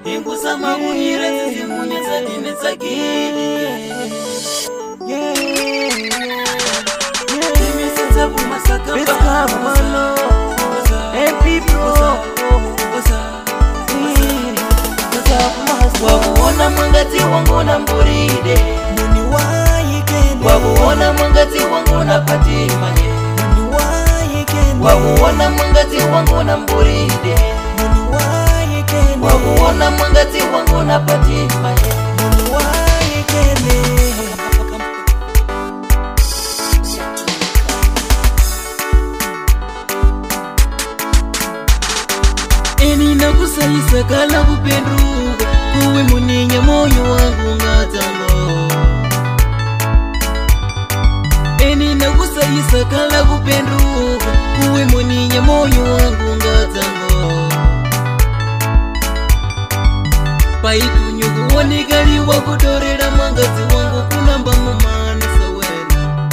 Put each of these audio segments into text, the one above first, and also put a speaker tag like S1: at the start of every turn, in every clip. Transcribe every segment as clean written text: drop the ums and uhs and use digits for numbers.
S1: Ingusa mabuhira zizimunyeza dimezagiri Imisenza bumasaka
S2: Biscabolo
S1: Wabuona mwangazi wangu na mburide
S2: Muni waikende
S1: Wabuona mwangazi wangu na patima
S2: Muni waikende
S1: Wabuona mwangazi wangu na mburide
S2: Muni waikende
S1: Wabuona mwangazi wangu na patima
S2: Muni waikende
S1: Eni na kusayisa kala kupendruga Kuwe muninya moyo wangu ngatango Eni na kusayisa kala kupendruga Kuwe muninya moyo wangu ngatango Paitu nyugu wanigali wakudorela mwangazi wangu kunamba mumana sawena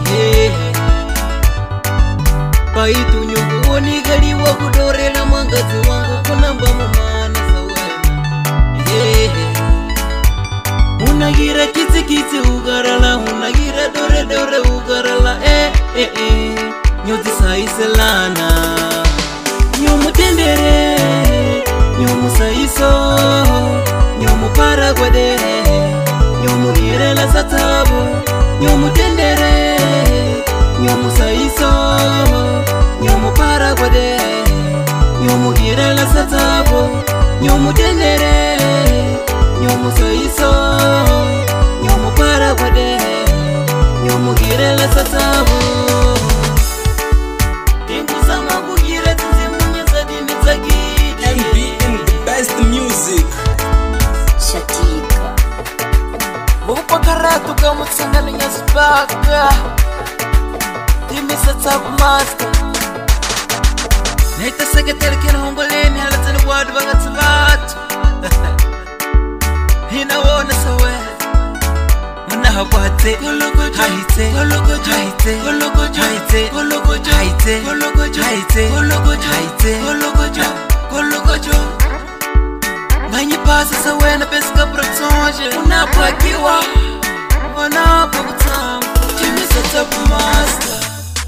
S1: Paitu nyugu wanigali wakudorela mwangazi wangu kunamba mumana sawena Unagira kiti kiti ugarala Unagira dore dore ugarala Nyoti saiselana Nyumu tendere Nyumu saiso Nyumu paragwade Nyumu girela satabu Nyumu tendere Nyumu saiso Nyumu paragwade Nyumu girela satabu Nyumu tendere Nyumu saiso Nyumu paragwade Nyumu girela satabu Ingusa mabugira tizimunyeza dimezagiri
S3: MBN, the best music.
S2: Shatika
S1: Bupa karatu kamutsangana nyazibaka Dimisa tabu master Naita sekretari kena hongoleni halatani wadu vangati vatu Hinawona sawe Unahabwate Haite Haite Haite Manyi pasa sawe na peska protonje Unapakiwa Wanapakutamu Dimisa tabu master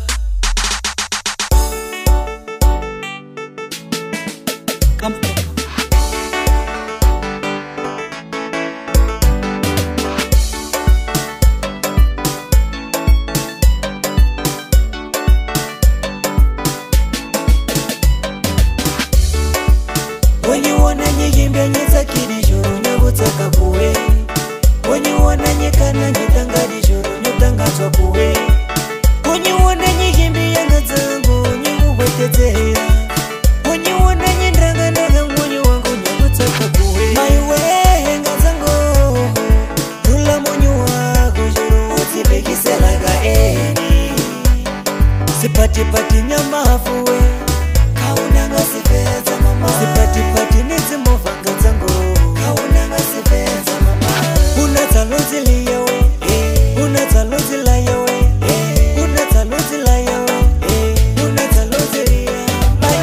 S2: Wenye wananye yimbya nyeza kiri juru nyabutaka kuwe Wenye wananye kana nyetanga di juru nyotangazwa kuwe Wenye wananye yimbya ngazangu nyuwetetera Wenye wananye ndraga ndaga mwenye wangu nyabutaka kuwe Maiwe ngazangu Rula mwenye wangu juru utibekiselaga eni Sipati pati nyamafuwe Kaunanga sifeza mama Sipati pati nizimova ngazangu Kaunanga sifeza mama Unatalozi liyawe Unatalozi layawe Unatalozi layawe Unatalozi liyawe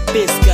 S2: Pesca